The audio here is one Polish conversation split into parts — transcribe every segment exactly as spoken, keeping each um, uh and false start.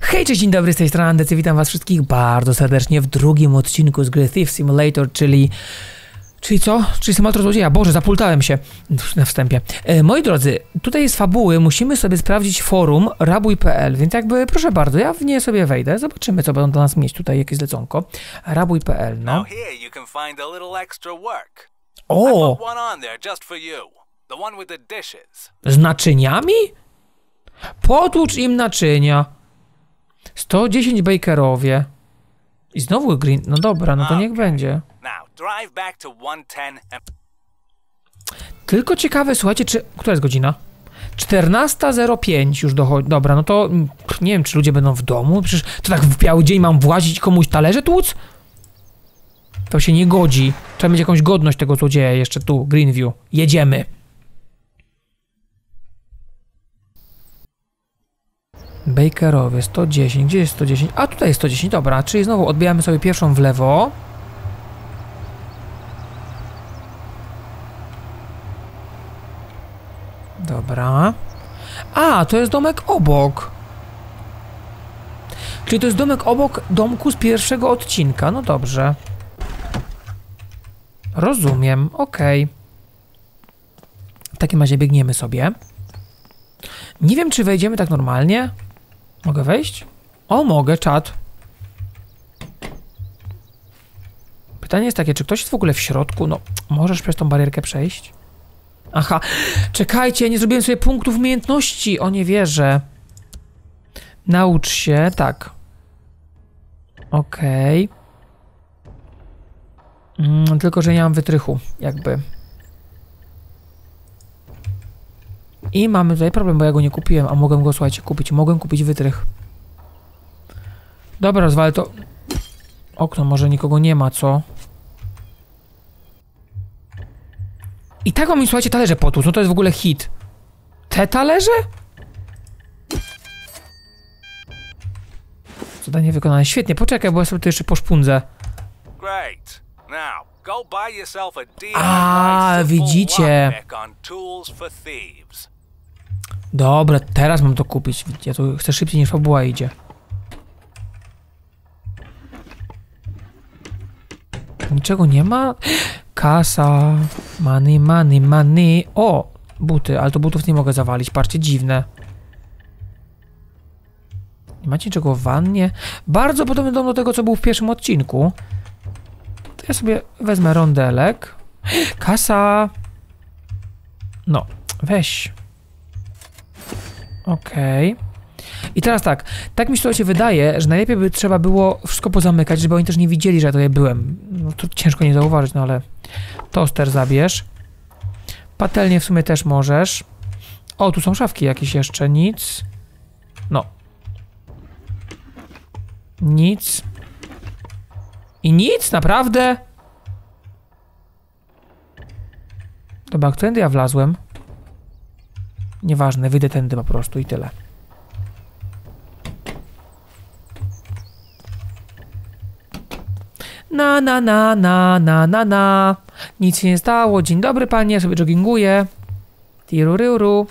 Hej, cześć, dzień dobry, z tej strony Andecy, witam was wszystkich bardzo serdecznie w drugim odcinku z gry Thief Simulator, czyli... Czyli co? Czyli symulator złodzieja. Boże, zapultałem się na wstępie. E, moi drodzy, tutaj z fabuły musimy sobie sprawdzić forum rabuj kropka p l, więc jakby, proszę bardzo, ja w nie sobie wejdę, zobaczymy, co będą do nas mieć tutaj, jakieś zleconko. rabuj kropka p l, no. O! Z naczyniami? Potłucz im naczynia. sto dziesięć bakerowie. I znowu green... No dobra, no to niech będzie. Tylko ciekawe, słuchajcie, czy... Która jest godzina? czternasta zero pięć już dochodzi. Dobra, no to... Nie wiem, czy ludzie będą w domu. Przecież to tak w biały dzień mam włazić i komuś talerze tłuc? To się nie godzi. Trzeba mieć jakąś godność tego złodzieja jeszcze tu, Greenview. Jedziemy. Bakerowie, sto dziesięć, gdzie jest sto dziesięć? A tutaj jest sto dziesięć, dobra, czyli znowu odbijamy sobie pierwszą w lewo. Dobra. A, to jest domek obok. Czyli to jest domek obok domku z pierwszego odcinka, no dobrze. Rozumiem, okej. Okay. W takim razie biegniemy sobie. Nie wiem, czy wejdziemy tak normalnie. Mogę wejść? O, mogę, czat. Pytanie jest takie, czy ktoś jest w ogóle w środku? No, możesz przez tą barierkę przejść? Aha, czekajcie, nie zrobiłem sobie punktów umiejętności. O, nie wierzę. Naucz się, tak. Okej. Okay. Mm, tylko, że nie mam wytrychu, jakby. I mamy tutaj problem, bo ja go nie kupiłem, a mogłem go, słuchajcie, kupić. Mogłem kupić wytrych. Dobra, rozwalę to... Okno, może nikogo nie ma, co? I tak mam mi, słuchajcie, talerze potłuc. No to jest w ogóle hit. Te talerze? Zadanie wykonane. Świetnie, poczekaj, bo ja sobie to jeszcze poszpundzę. A, widzicie. Dobra, teraz mam to kupić. Ja tu chcę szybciej niż fabuła idzie. Niczego nie ma? Kasa. Money, money, money. O! Buty, ale to butów nie mogę zawalić. Patrzcie, dziwne. Nie macie niczego w wannie? Bardzo podobny dom do tego, co był w pierwszym odcinku. To ja sobie wezmę rondelek. Kasa. No, weź. Okej. Okay. I teraz tak, tak mi się to się wydaje, że najlepiej by trzeba było wszystko pozamykać, żeby oni też nie widzieli, że ja tutaj byłem. No to ciężko nie zauważyć, no ale... Toster zabierz. Patelnię w sumie też możesz. O, tu są szafki jakieś jeszcze, nic. No. Nic. I nic, naprawdę? Dobra, którędy ja wlazłem? Nieważne, wyjdę tędy po prostu i tyle. Na, na, na, na, na, na, na. Nic się nie stało. Dzień dobry, panie, ja sobie jogginguję. Tirururu.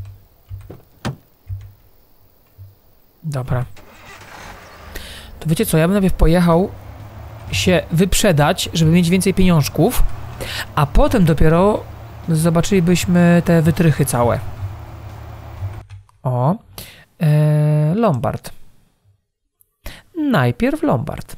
Dobra. To wiecie co, ja bym najpierw pojechał się wyprzedać, żeby mieć więcej pieniążków, a potem dopiero zobaczylibyśmy te wytrychy całe. O. Eee, Lombard. Najpierw Lombard.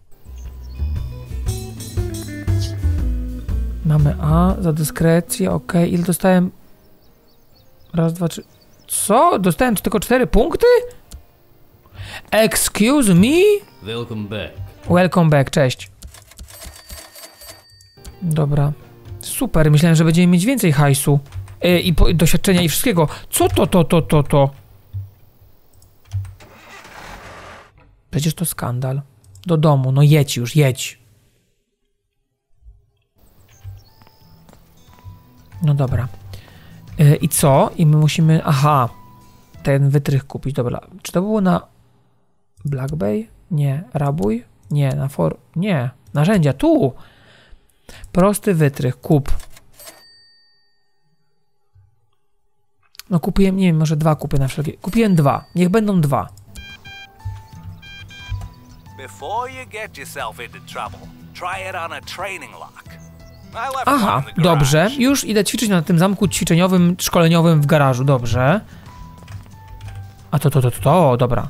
Mamy A za dyskrecję, ok. Ile dostałem? Raz, dwa, trzy. Co? Dostałem tylko cztery punkty? Excuse me? Welcome back. Welcome back, cześć. Dobra. Super, myślałem, że będziemy mieć więcej hajsu. Yy, I po, doświadczenia i wszystkiego. Co to, to, to, to, to? Przecież to skandal. Do domu, no jedź już, jedź. No dobra. Yy, I co? I my musimy... Aha. Ten wytrych kupić, dobra. Czy to było na... Black Bay? Nie. Rabuj? Nie. Na for... Nie. Narzędzia. Tu! Prosty wytrych. Kup. No kupiłem, nie wiem, może dwa kupię na wszelkie. Kupiłem dwa. Niech będą dwa. Before you get yourself into trouble, try it on a training lock. I left Aha, one in the dobrze. garage. Już idę ćwiczyć na tym zamku ćwiczeniowym, szkoleniowym w garażu, dobrze. A to, to, to, to, to, dobra.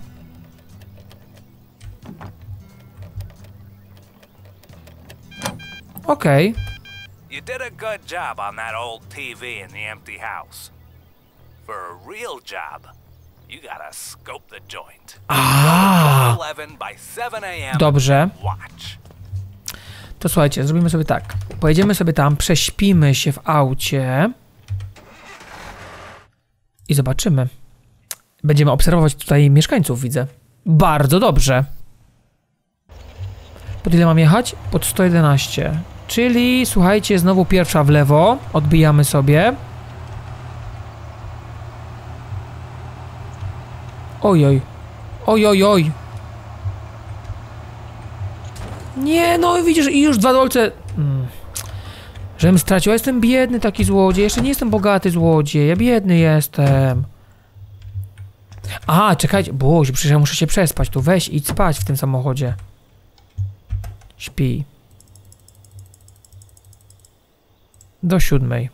Okej. Okay. You did a good job on that old T V in the empty house. For a real job, you gotta scope the joint. A. eleven by seven a m Dobrze. Watch. To słuchajcie, zrobimy sobie tak. Pojedziemy sobie tam, prześpimy się w aucie i zobaczymy. Będziemy obserwować tutaj mieszkańców, widzę. Bardzo dobrze. Pod ile mam jechać? Pod sto jedenaście. Czyli, słuchajcie, znowu pierwsza w lewo. Odbijamy sobie. Ojoj. Ojoj, oj. Nie, no widzisz, i już dwa dolce. Hmm. Żebym stracił. Ja jestem biedny taki złodziej. Jeszcze nie jestem bogaty złodziej. Ja biedny jestem. Aha, czekajcie. Boże, przecież ja muszę się przespać tu. Weź, idź spać w tym samochodzie. Śpi. Do siódmej.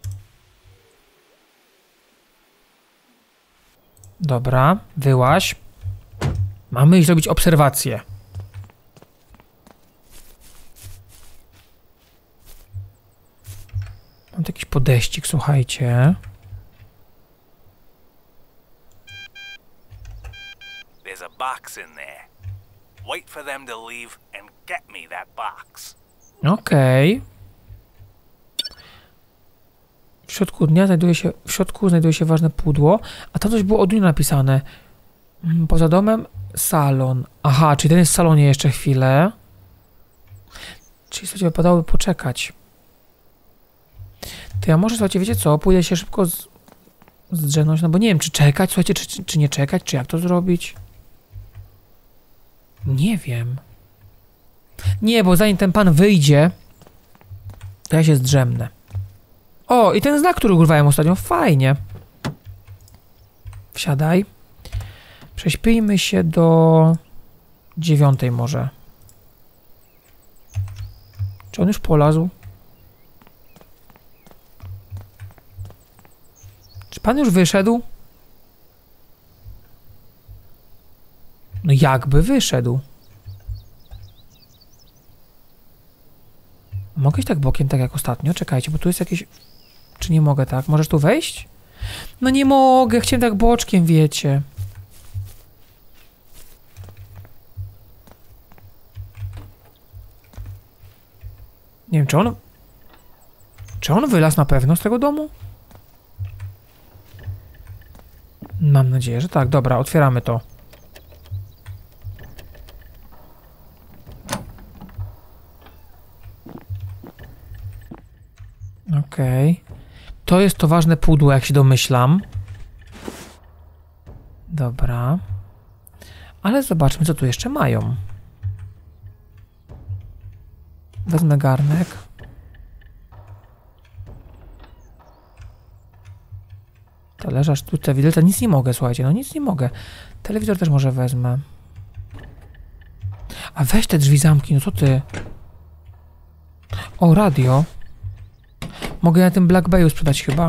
Dobra, wyłaź. Mamy iść zrobić obserwację. Mam tu jakiś podejścik, słuchajcie. There's a box in there. Wait for them to leave and get me that box. Okej. Okay. W środku dnia znajduje się, w środku znajduje się ważne pudło, a tam coś było o dniu napisane. Poza domem salon. Aha, czyli ten jest w salonie jeszcze chwilę. Czyli sobie wypadałoby poczekać. To ja może, słuchajcie, wiecie co? Pójdę się szybko z, zdrzemnąć, no bo nie wiem, czy czekać, słuchajcie, czy, czy nie czekać, czy jak to zrobić? Nie wiem. Nie, bo zanim ten pan wyjdzie, to ja się zdrzemnę. O, i ten znak, który ugrywałem ostatnio, fajnie. Wsiadaj. Prześpijmy się do dziewiątej może. Czy on już polazł? Czy pan już wyszedł? No jakby wyszedł. Mogę iść tak bokiem, tak jak ostatnio? Czekajcie, bo tu jest jakieś... Czy nie mogę tak? Możesz tu wejść? No nie mogę, chciałem tak boczkiem, wiecie. Nie wiem, czy on... Czy on wylazł na pewno z tego domu? Mam nadzieję, że tak. Dobra, otwieramy to. Okej. Okay. To jest to ważne pudło, jak się domyślam. Dobra. Ale zobaczmy, co tu jeszcze mają. Wezmę garnek. Talerza, sztuce, widelca. Nic nie mogę, słuchajcie. No nic nie mogę. Telewizor też może wezmę. A weź te drzwi zamki, no co ty? O, radio. Mogę na tym Black Bayu sprzedać chyba.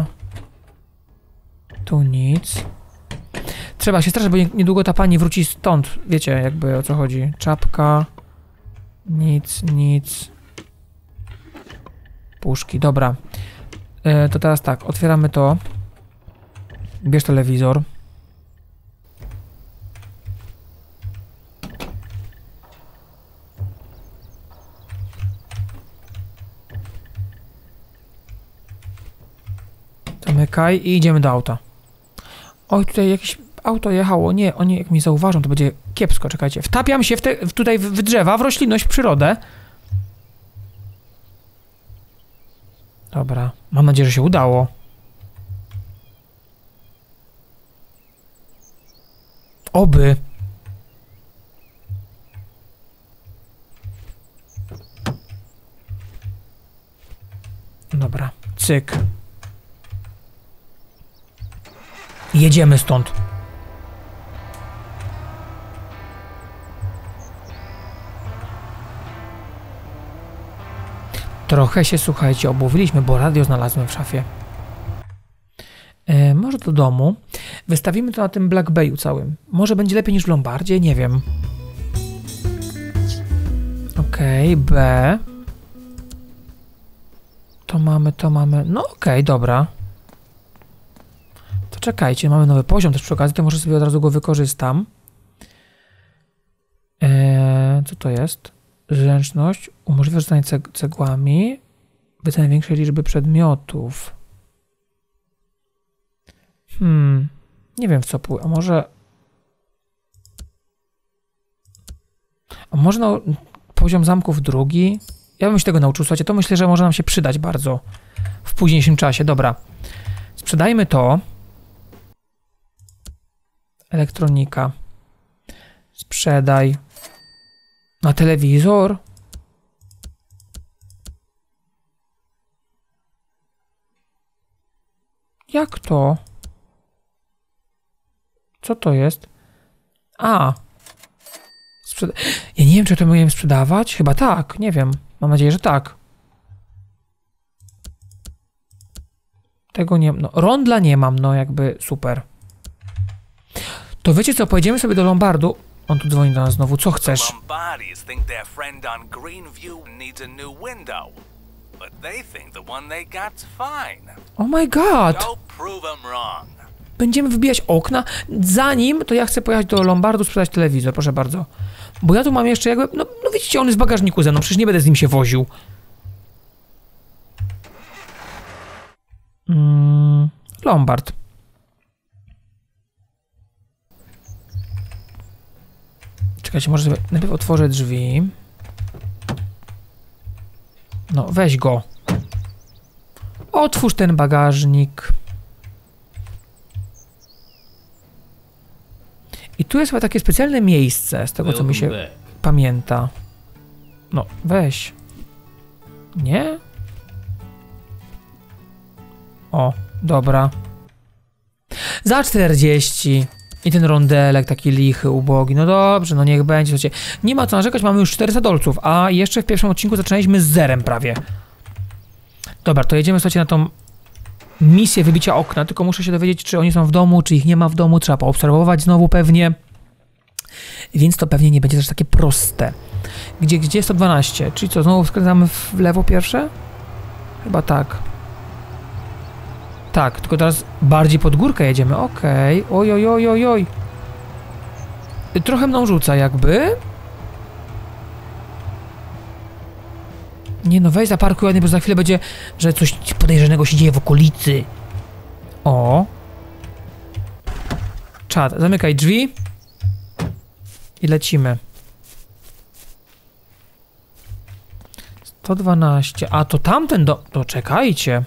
Tu nic. Trzeba się straszyć, bo niedługo ta pani wróci stąd. Wiecie jakby o co chodzi. Czapka. Nic, nic. Puszki, dobra. E, to teraz tak, otwieramy to. Bierz telewizor. Zamykaj i idziemy do auta. Oj, tutaj jakieś auto jechało. Nie, oni jak mnie zauważą, to będzie kiepsko. Czekajcie. Wtapiam się w te, w tutaj w, w drzewa, w roślinność, w przyrodę. Dobra. Mam nadzieję, że się udało. Oby. Dobra. Cyk. Jedziemy stąd. Trochę się, słuchajcie, obłowiliśmy, bo radio znalazłem w szafie. E, może do domu. Wystawimy to na tym Black Bayu całym. Może będzie lepiej niż w Lombardzie, nie wiem. Okej, okay, B. To mamy, to mamy... No okej, okay, dobra. To czekajcie, mamy nowy poziom też przy okazji, to może sobie od razu go wykorzystam. Eee, co to jest? Zręczność umożliwia rzucanie ceg cegłami, wycenie większej liczby przedmiotów. Hmm, nie wiem w co pójść, a może... A może no, poziom zamków drugi? Ja bym się tego nauczył, słuchajcie, to myślę, że może nam się przydać bardzo w późniejszym czasie. Dobra, sprzedajmy to. Elektronika. Sprzedaj. Na telewizor? Jak to? Co to jest? A. Sprzeda ja nie wiem, czy to mogłem sprzedawać? Chyba tak, nie wiem. Mam nadzieję, że tak. Tego nie... No, rondla nie mam, no jakby super. To wiecie co, pojedziemy sobie do Lombardu. On tu dzwoni do nas znowu, co chcesz? Lombardis think their friend on Greenview needs a new window, but they think the one they got's fine. Oh my god! Go prove them wrong. Będziemy wybijać okna. Zanim, to ja chcę pojechać do Lombardu sprzedać telewizor, proszę bardzo. Bo ja tu mam jeszcze jakby... No, no widzicie, on jest w bagażniku ze mną, przecież nie będę z nim się woził. Mm, Lombard. Czekajcie, może sobie najpierw otworzę drzwi. No, weź go. Otwórz ten bagażnik. I tu jest chyba takie specjalne miejsce, z tego co mi się pamięta. No, weź. Nie? O, dobra. Za czterdzieści. I ten rondelek taki lichy, ubogi. No dobrze, no niech będzie. Słuchajcie, nie ma co narzekać, mamy już czterysta dolców, a jeszcze w pierwszym odcinku zaczynaliśmy z zerem prawie. Dobra, to jedziemy, słuchajcie, na tą misję wybicia okna, tylko muszę się dowiedzieć, czy oni są w domu, czy ich nie ma w domu, trzeba poobserwować znowu pewnie. Więc to pewnie nie będzie też takie proste. Gdzie, gdzie sto dwanaście? Czyli co, znowu skręcamy w lewo pierwsze? Chyba tak. Tak, tylko teraz bardziej pod górkę jedziemy, okej. Okay. Oj, oj, oj, oj, oj. Trochę mną rzuca jakby. Nie no, weź zaparkuj ładnie, bo za chwilę będzie, że coś podejrzanego się dzieje w okolicy. O. Czad, zamykaj drzwi. I lecimy. sto dwanaście. A to tamten do... To czekajcie.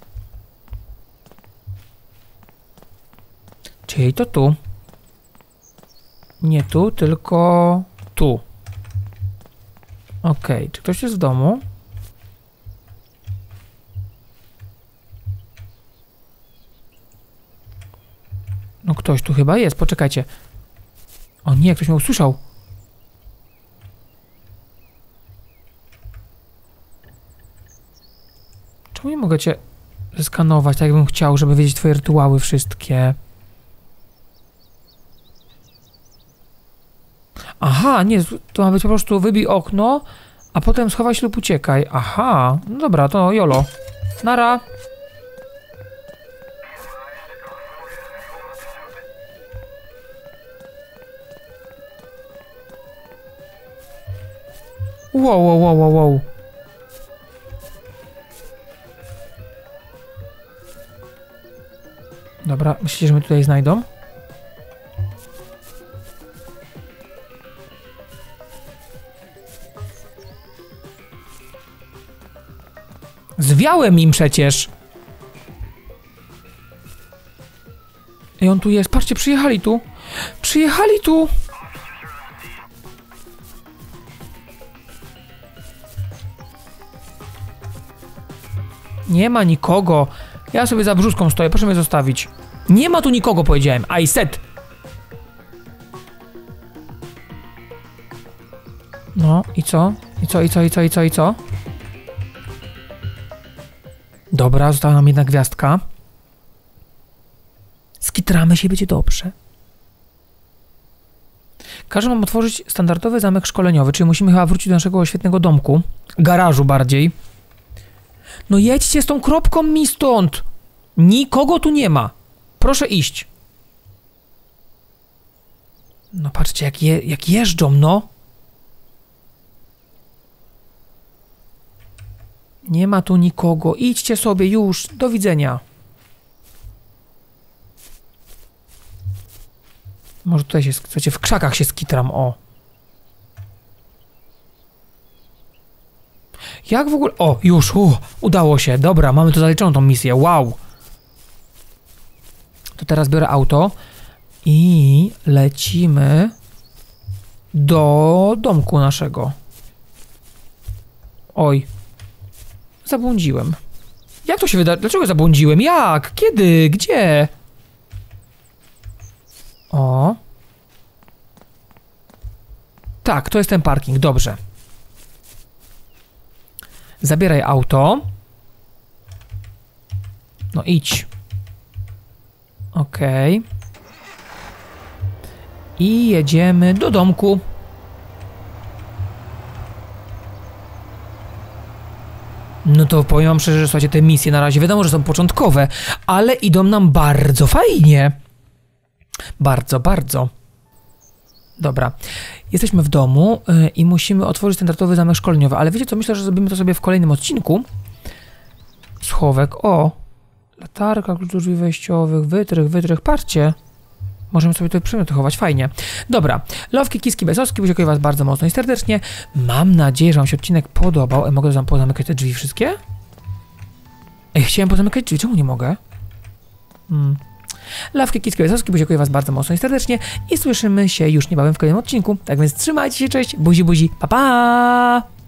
Czyli to tu. Nie tu, tylko tu. Okej, okay. Czy ktoś jest w domu? No ktoś tu chyba jest, poczekajcie. O nie, ktoś mnie usłyszał. Czemu nie mogę cię zeskanować, tak jakbym chciał, żeby wiedzieć twoje rytuały wszystkie? Aha, nie, to ma być po prostu wybij okno, a potem schowaj się lub uciekaj. Aha, no dobra, to jolo. Nara. Wow, wow, wow, wow, wow. Dobra, myślicie, że mnie tutaj znajdą? Zwiałem im przecież. I on tu jest. Patrzcie, przyjechali tu. Przyjechali tu. Nie ma nikogo. Ja sobie za brzuską stoję, proszę mnie zostawić. Nie ma tu nikogo, powiedziałem. I said. No, i co? I co, i co, i co, i co, i co? Dobra, została nam jedna gwiazdka. Skitramy się, będzie dobrze. Każe nam otworzyć standardowy zamek szkoleniowy, czyli musimy chyba wrócić do naszego świetnego domku. Garażu bardziej. No jedźcie z tą kropką mi stąd! Nikogo tu nie ma. Proszę iść. No patrzcie, jak, je, jak jeżdżą, no. Nie ma tu nikogo. Idźcie sobie już. Do widzenia. Może tutaj się, słuchajcie, w krzakach się skitram, o. Jak w ogóle... O, już, uh, udało się. Dobra, mamy to zaliczoną tą misję. Wow. To teraz biorę auto i lecimy do domku naszego. Oj. Zabłądziłem. Jak to się wyda... Dlaczego zabłądziłem? Jak? Kiedy? Gdzie? O. Tak, to jest ten parking. Dobrze. Zabieraj auto. No idź. Okej. Okay. I jedziemy do domku. No to powiem wam szczerze, że słuchajcie, te misje na razie wiadomo, że są początkowe, ale idą nam bardzo fajnie. Bardzo, bardzo. Dobra. Jesteśmy w domu yy, i musimy otworzyć standardowy zamek szkoleniowy, ale wiecie co, myślę, że zrobimy to sobie w kolejnym odcinku. Schowek, o. Latarka, klucz do drzwi wejściowych, wytrych, wytrych, patrzcie. Możemy sobie tutaj przedmioty chować, fajnie. Dobra, Lowki, Kiski, Besowski, dziękuję was bardzo mocno i serdecznie. Mam nadzieję, że wam się odcinek podobał. E, mogę pozamykać te drzwi wszystkie? Ej, chciałem pozamykać drzwi, czemu nie mogę? Hmm. Lawki, Kiski, Besowski, dziękuję was bardzo mocno i serdecznie i słyszymy się już niebawem w kolejnym odcinku. Tak więc trzymajcie się, cześć, buzi, buzi, pa, pa!